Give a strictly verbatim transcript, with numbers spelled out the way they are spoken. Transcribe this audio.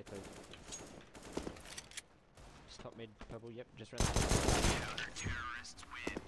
safe move. Just top mid, purple, yep, just run. Counter-terrorists win.